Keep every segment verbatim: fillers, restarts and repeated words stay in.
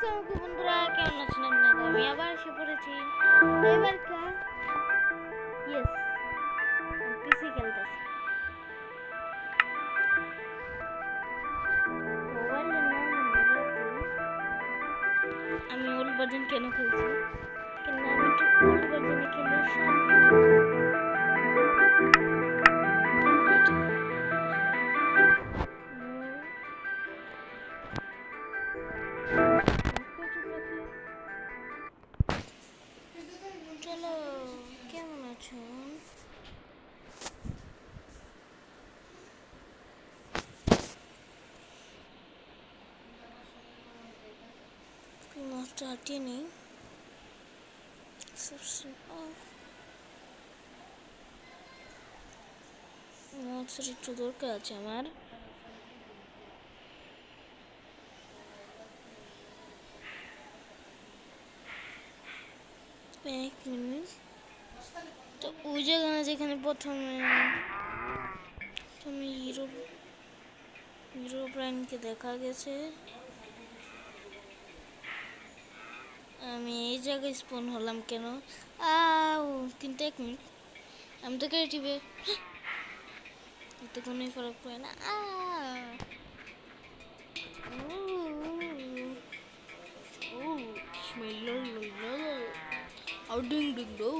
আসসালামু আলাইকুম বন্ধুরা, কেমন আছেন আপনারা? আমি আবার এসে পড়েছি। এবার কা ইয়েস পিসি খেলতেছি। মোবাইলের নাম হলো আমি ওল্ড ভার্জন কেন খেলছি, কিন্তু আমি একটু ওল্ড ভার্জনে খেলে শান্তি চলো। কেমন আছেন? মাছটা হাঁটিয়ে নেই, মাছের একটু দরকার আছে আমার। এক মিনিট, তো ওই জায়গা না যেখানে প্রথমে তুমি হিরো হিরো ব্রাইনকে দেখা গেছে, আমি এই জায়গায় স্পন হলাম কেন? আও কিন্তু এক মিনিট, আমি তো ক্রিয়েটিভে এতে কোনো ফরক পড়ে না। আ ও স্মেল আউ ডিং ডিং ডো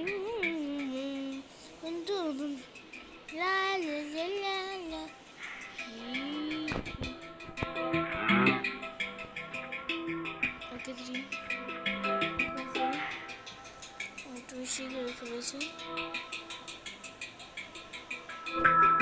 লা লা লা লা। ওকে থ্রি একটু বেশি করে ফেলেছি।